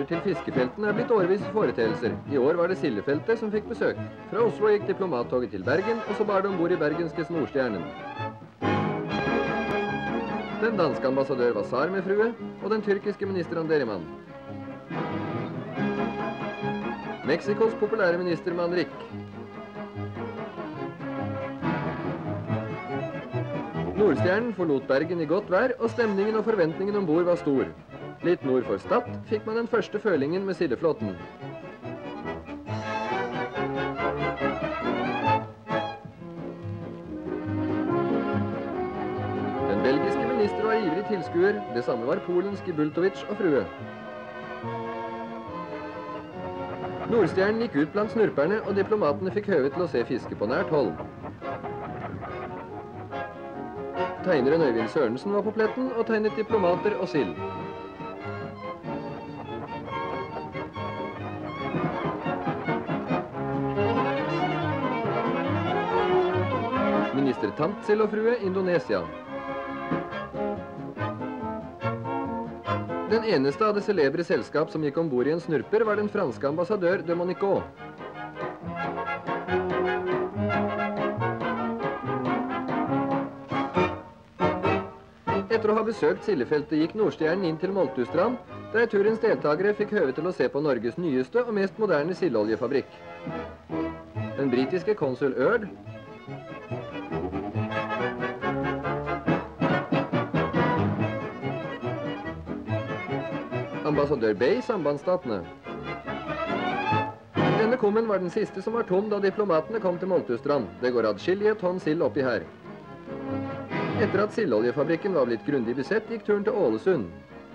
til fiskefeltene er blitt årvisse foreteelser. I år var det Sildefeltet som fikk besøk. Fra Oslo gikk diplomattoget til Bergen, og så bar det ombord i bergenskes Nordstjernen. Den danske ambassadør Vassar med frue, og den tyrkiske ministeren Deriman. Mexikos populære minister Manrik. Nordstjernen forlot Bergen i godt vær, og stemningen og forventningen ombord var stor. Litt nord for Stad fikk man den første følingen med sildeflåten. Den belgiske minister var ivrig tilskuer, det samme var Polens Gibultovic og frue. Nordstjernen gikk ut blant snurperne, og diplomatene fikk høve til å se fiske på nært hold. Tegneren Øyvind Sørensen var på pletten og tegnet diplomater og sild. Minister Tantsild og frue, Indonesia. Den eneste av det celebre selskap som gikk ombord i en snurper var den franske ambassadør de Monaco. Etter å ha besøkt Sildefeltet gikk Nordstjernen inn til Moltustrand, der turens deltagere fikk høve til å se på Norges nyeste og mest moderne sildoljefabrikk. Den britiske konsul Ørd, ambassadør Bay, sambandsstatene. Denne kummen var den siste som var tom da diplomatene kom til Moltustrand. Det går adskillige tonn sild oppi her. Etter at sildoljefabrikken var blitt grundig besett, gikk turen til Ålesund.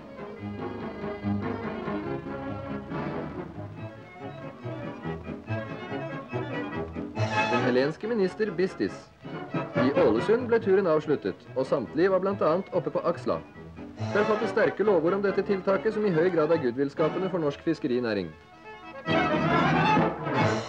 Den helenske minister Bistis. I Ålesund ble turen avsluttet, og samtlige var blant annet oppe på Aksla. Der fattes sterke lovord om dette tiltaket, som i høy grad er goodwill-skapende for norsk fiskerinæring.